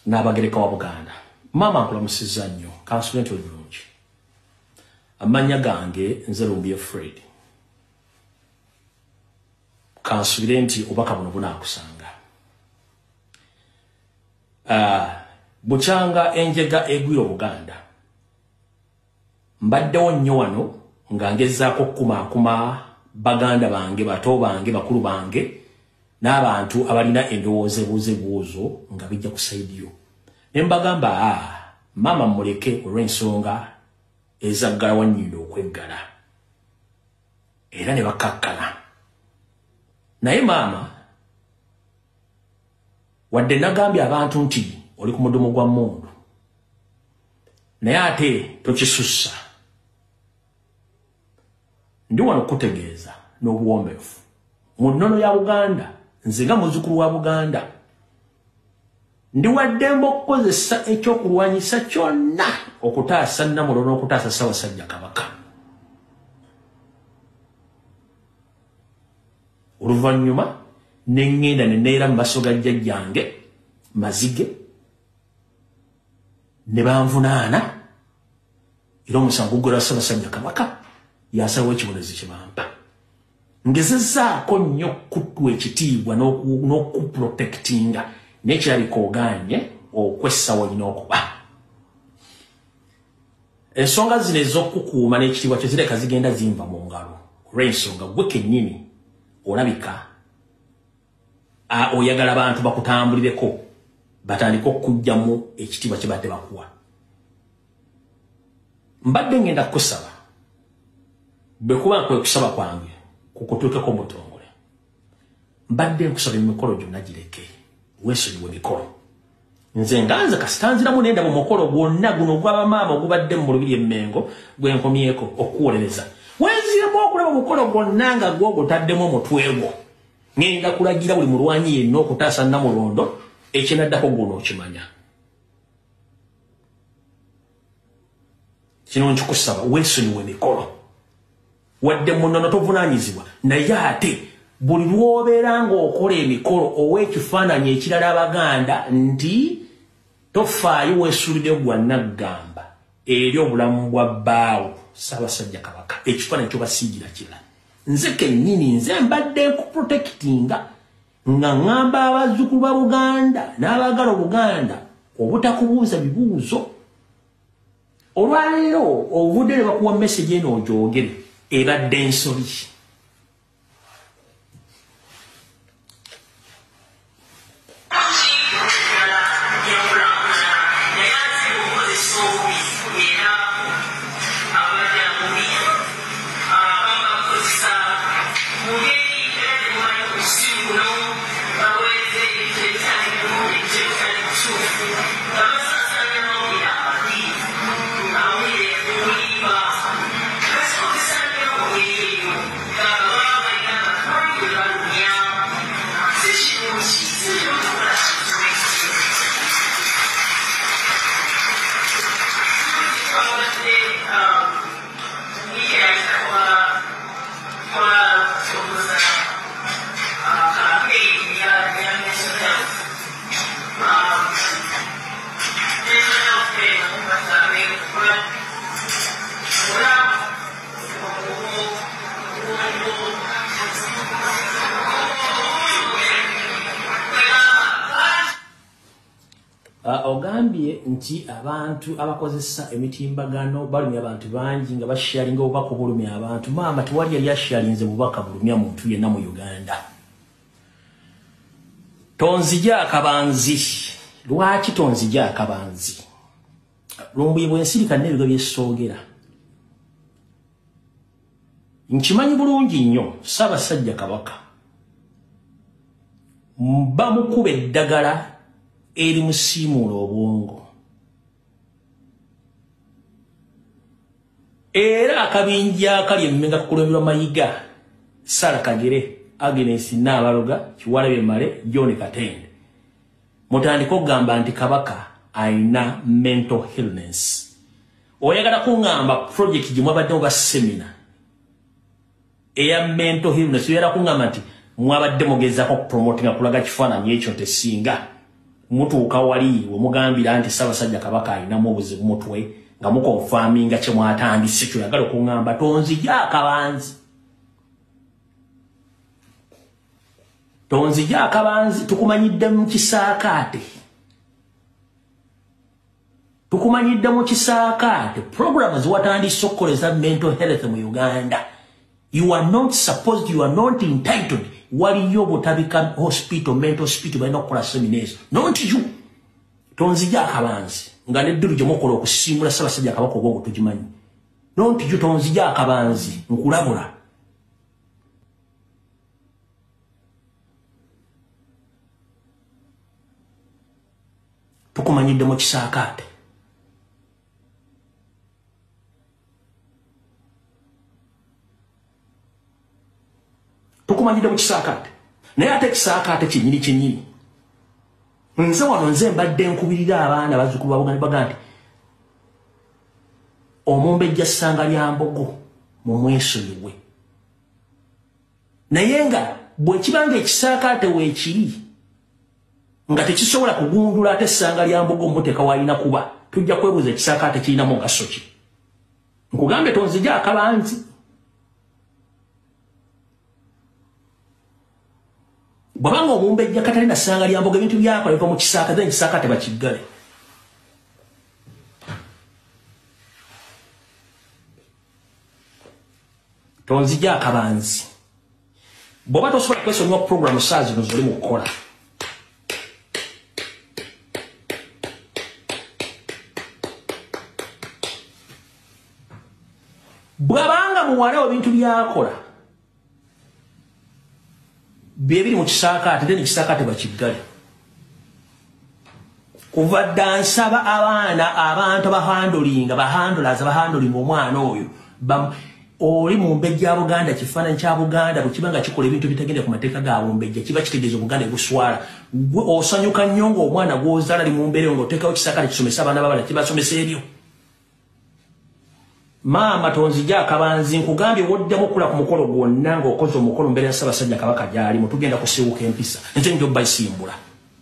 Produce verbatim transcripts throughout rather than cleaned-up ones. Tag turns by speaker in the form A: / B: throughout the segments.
A: n'abagereka wa Buganda. Mama nkulamusiza nnyo kansule nti bulungi. Amanya gange nze Lumbiye Fred. Kansule nti obaka buno bunaakusanga. Uh, buchanga enjega egwiro Buganda. Mbaddewo nnyo wano nga ngezaako kuma kuma Baganda bange bato bange bakulu bange n'abantu abalina endowooza buuze buuzo nga bijja kusaidiyo. Ne mbagamba ah, mama muleke olw'ensonga ezaggala wannyindo okweggala. Era ne bakakkana. Naye mama wadde nagambye abantu nti oli ku mudumu gwa mmundu. Naye ate tokisussa. Ndi wano kutegeeza n'obuwombeefu. Mu nnono ya Buganda, nze nga muzzukulu wa Buganda, ndi waddemba okukozesa ekyokulwanyisa kyonna okutaasa Namulondo n'okutaasa Ssaabasajja Kabaka. Oluvannyuma ne ŋŋenda ne neera mu maaso ga jjajjange Mazige ne banvunaana era omusango gwa Ssaabasajja Kabaka yasawo ekibonezo kye bampa. Ngezezzaako nnyo okuttwa ekitiibwa n'okuprotectinga n'ekirabika ogaanye okwessa walina okuba. Ensonga zino ez'okukuuma n'ekitiibwa kyo zireka zigenda zimva mu ngalo olw'ensonga gwe kennyini olabika oyagala abantu bakutambulireko batandika okuggyamu ekitiibwa kye badde bakuwa. Mbadde ngenda kukusaba bwe kuba kwe kusaba kwange kukutuukeko omutongole. Mbadde nkusaba emikolo gyonna gireke weesonyiwe emikolo. Nze nganze kasitanziramu nenda mu mukolo gwonna guno gw'abamaama ogubadde mu Lubiri e Mmengo gwe nkomyeko okuwolereza. Wenziremu okulaba omukolo gwonna nga gwe ogutaddemu omutwe gwo. Ngenda kulagira buli mulwanyi yenna okutaasa Namulondo ekinaddako gw'ono okimanya. Kino nkikusaba weesonyiwe emikolo. Wadde munono tovunaanyizibwa naye ate buli lw'obeera ng'okola emikolo ow'ekifaananyi ekirala Abaganda nti tofaayo weesuulidde gwa Naggamba eri obulamu bwa bbaawo Ssaabasajja Kabaka. Ekifaananyi kyo basiigira kira. Nze kennyini nze mbadde nkuprotectinga nga ŋŋamba abazzukulu ba Buganda n'abaagala Obuganda obutakubuuza bibuuzo. Olwaleero obudde ne bakuwa message eno ogyogere ebadde ensoli. Ogambye nti abantu abakozesa emitimbagano balumya abantu bangi nga basharinga obubaka bulumya abantu. Maama tewali yali asharinze bubaka bulumya muntu yenna mu Uganda. Tonzija akabanzi. Lwaki tonzija akabanzi? Lumbuye bwensirika n'ebigo by'essoogera. Nkimanyi bulungi nnyo Ssaabasajja Kabaka bamukube eddagala eri musiimuula obwongo. Era akabinja akali emmenga kukulemberwa Mayiga, Sarah Kagere, Agnes Nabaloga, Kiwalabe Male, John Katende. Mutandika okugamba nti Kabaka ayina mental illness. Oyagala kungamba project gye mwabadde oba seminar eya mental illness, oyagala kungamba nti mwabadde mugezaako okupromotinga kulaga kifaananyi ekyo tesinga mutuuka wali we mugambira nti Ssaabasajja Kabaka alinamu obuzibu mutwe nga mukonfaminga kye mwatandise kyoyagala okuŋŋamba tonzija akabanzi tonzija akabanzi tukumanyidde mu kisaakaate tukumanyidde mu kisaakaate programu ziwatandise okukoleza mental health mu Uganda. You are not supposed, you are not entitled. Waliyo butabika hospital, mental hospital, balina okukola seminars. Not you. Tonzija akabanzi. Nga neddiru gye mukola okusiimula Ssaabasajja Kabaka obwongo tugimanyi. Not you tonzija akabanzi. Nkulabula. Tukumanyidde mu kisaakaate. Tukumanyidde mu kisaakaate. Naye ate kisaakaate kyennyini kyennyini. Nze wano nze mbadde nkubirira abaana bazzukulu ba Buganda baga nti Omumbejja Ssanga lya Mbogo mu mwesonyiwe. Naye nga bwe kibanga ekisaakaate weekiri nga tekisobola kugundula ate Ssanga lya Mbogo muteeka waalina kuba tujja kwebuuza ekisaakaate kirinamu mugaso ki. Nkugambe tonzija akabanzi. Bwabanga Omumbejja Katalina Ssanga lya Mbogo ebintu byakola biva mu kisaakaate then ekisaakaate bakiggale. Tonzija akabanzi. Bw'oba tosobola kwesonyiwa programu saa zino z'oli mu kukola. Bwabanga muwalawo ebintu byakola bye biri mu kisaakaate then ekisaakaate bakiggale. Kuva dda nsaba abaana abantu abahandolinga bahandolaza abahandolinga omwana oyo oli Mumbejja ya Buganda kifaananyi kya Buganda bwe kiba nga kikola ebintu bitagenda ku mateeka ga Mumbejja kiba kitegeeza Buganda ebuswala. Osanyuka nnyo ng'omwana gw'ozaala ali mu mbeera ng'oteekawo kisaakaate kisomesa abaana b'abala kibasomesa ebyo. Maama tonzija akabanzi nkugambye woddamu okula ku mukolo gwonna ng'okoze omukolo mbeera ya Ssaabasajja Kabaka gy'alimu tugenda kusiiwuka empisa nze njo bayisimbula.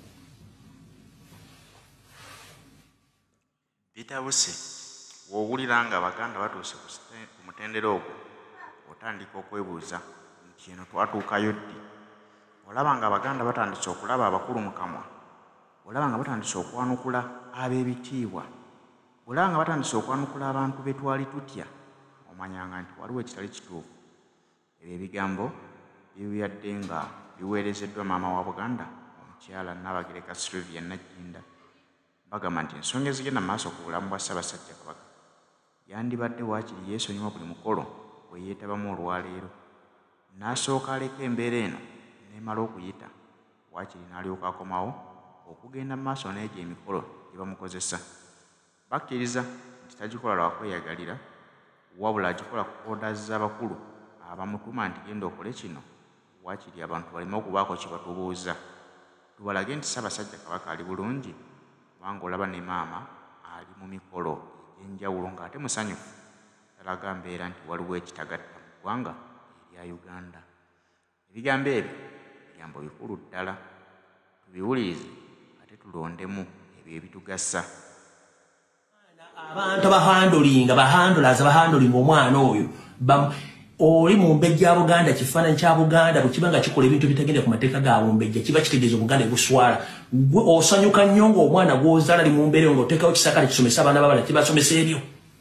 B: Bitabuse w'owulira nga Abaganda batuuse ku mutendera ogwo otandika okwebuuza nti eno twatuukayo ddi. Olaba nga Abaganda batandise okulaba abakulu mu kamwa, olaba nga batandise okwanukula ab'ebitiibwa, olaba nga batandise okwanukula abantu be twali tutya, omanyanga nti waliwo ekitali kituufu. Ebyo ebigambo bibuyadde nga biweerezeddwa maama wa Buganda omukyala Nnaabagereka Sylvia Nagginda bagamba nti ensonga ezigenda maaso ku bulamu bwa Ssaabasajja Kabaka yandibadde waakiri yeesonyiwa buli mukolo we yeetabamu olwaleero. N'asooka aleka embeera eno n'emala okuyita waakiri n'alyoka akomawo okugenda mu maaso n'egyo emikolo gye bamukozesa. Bakkiriza nti tagikola lwa kweyagalira wabula agikola ku oda z'abakulu abamutuma nti genda okole kino waakiri abantu baleme okubaako kye batubuuza. Tubalage nti Ssaabasajja Kabaka ali bulungi kubanga olaba ne maama ali mu mikolo egy'enjawulo ng'ate musanyufu. Talaga mbeera nti waliwo ekitagatta mu ggwanga erya Uganda. Ebigambo ebyo bigambo bikulu ddala, tubiwulirize ate tulondemu ebyo ebitugasa.
A: Abantu abahandolinga bahandolaza bahandolinga omwana oyo oli Mumbejja ya Buganda kifaananyi kya Buganda bwe kiba nga kikola ebintu bitagenda ku mateeka ga Mumbejja kiba kitegeeza Buganda ebuswala. Osanyuka nnyo ng'omwana gw'ozaala ali mu mbeera ng'oteekawo kisaakaate kisomesa abaana b'abala kibasomesa ebyo.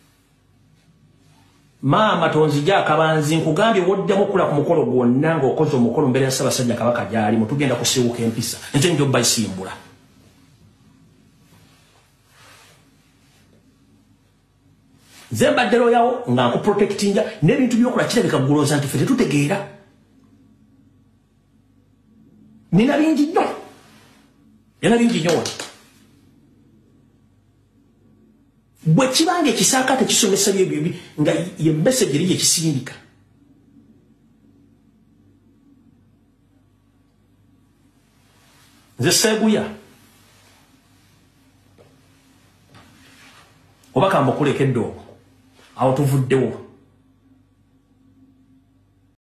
A: Maama tonzija akabanzi nkugambye woddamu okula ku mukolo gwonna ng'okoze omukolo mbeera ya Ssaabasajja Kabaka gy'alimu tugenda kusiiwuka empisa nze njo bayisimbula. Nze mbadde looyawo nga nkuprotectinga n'ebintu by'okola kirabika ggulooza nti ffe tetutegeera. Nina bingi nnyo. Nina bingi nnyo wano. Bwe kibanga ekisaakaate kisomesa byebyo nga ye message eri ekisindika. Nze Sseguya oba kambukulekedde okwo awo tuvuddewo.